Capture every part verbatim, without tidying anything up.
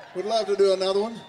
Would love to do another one.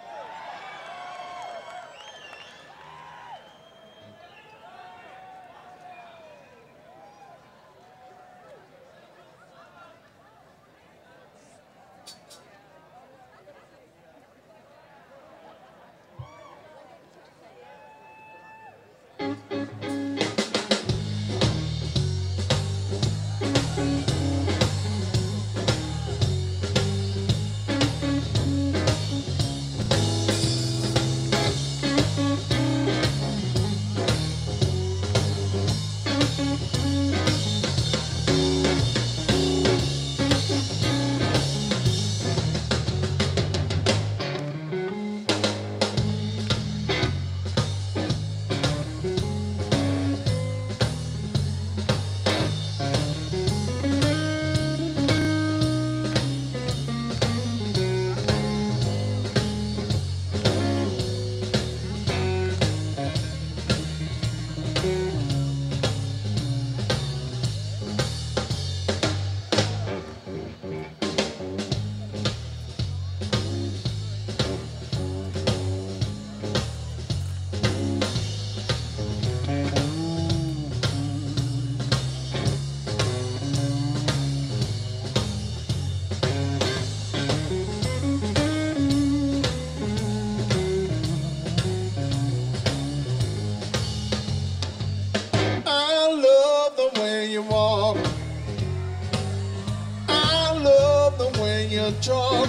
Talk.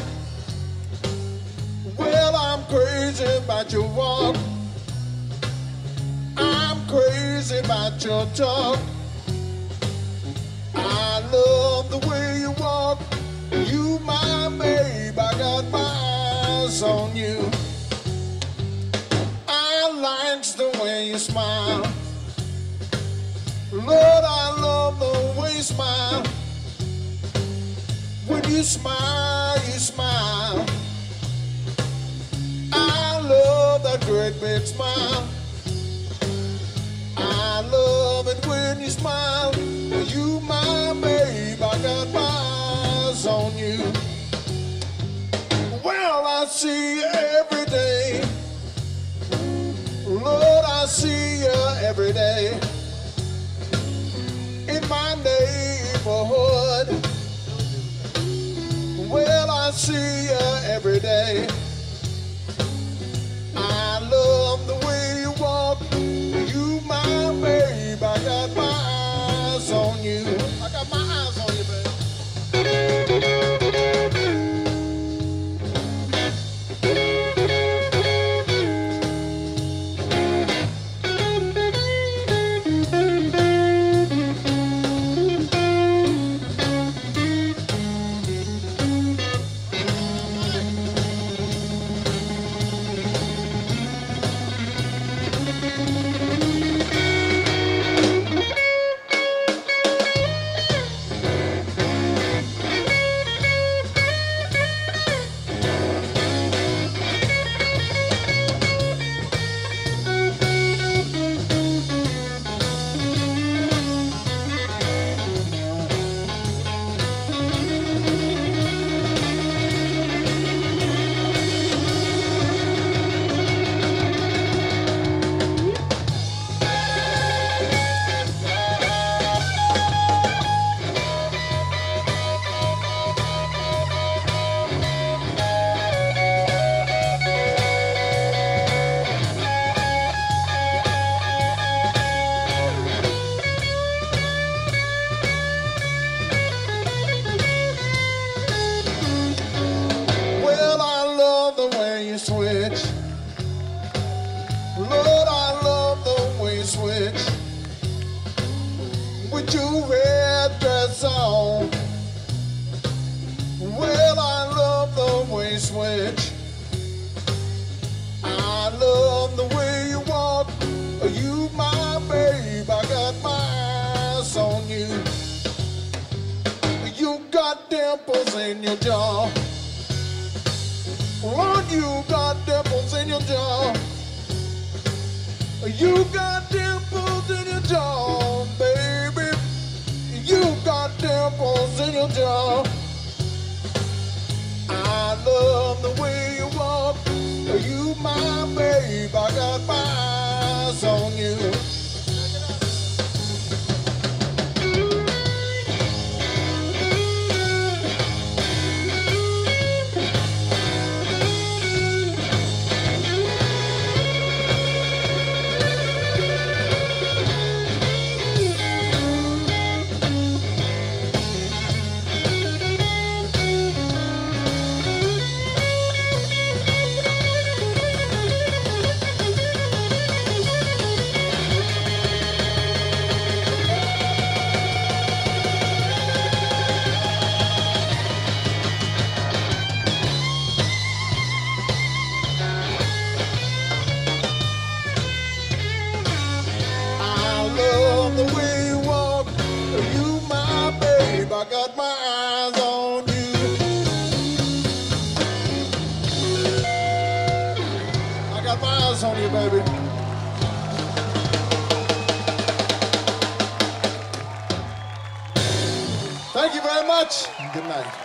Well, I'm crazy about your walk. I'm crazy about your talk. I love the way you walk. You, my babe, I got my eyes on you. I like the way you smile. Lord, I love the way you smile. When you smile, you smile. I love that great big smile. I love it when you smile. You, my babe, I got my eyes on you. Well, I see you every day. Lord, I see you every day. In my neighborhood. Well, I see you every day. I love the way you walk. You, my babe, I got my eyes on you. I got my eyes on you, babe. Switch. Lord, I love the way you switch. With your red dress on. Well, I love the way you switch. I love the way you walk. You, my babe, I got my eyes on you. You got dimples in your jaw. Lord, you got dimples in your jaw. You got dimples in your jaw, baby. You got dimples in your jaw. I love the Good night.